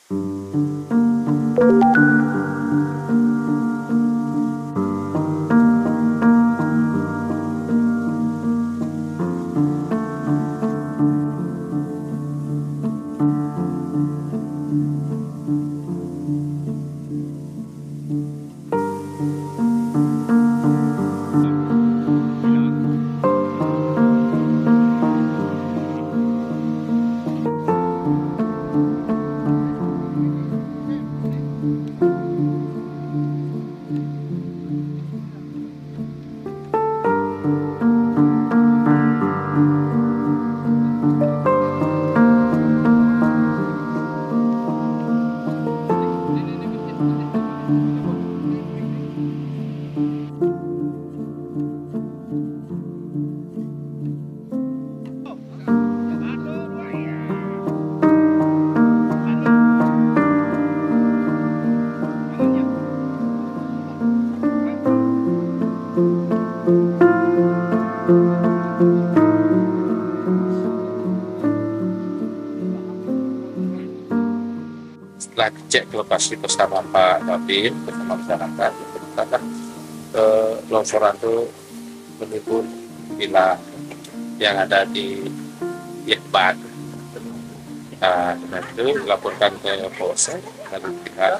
Setelah dicek ke lokasi bersama Pak Babin bersama masyarakat, kita kan longsoran itu menimbun villa yang ada di Yekban. Nah, itu dilaporkan ke Polsek dan pihak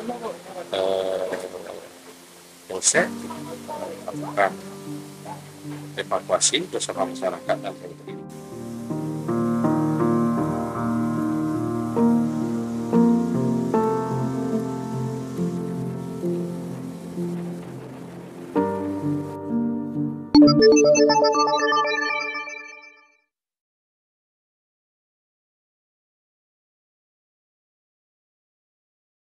Polsek melakukan evakuasi bersama masyarakat dan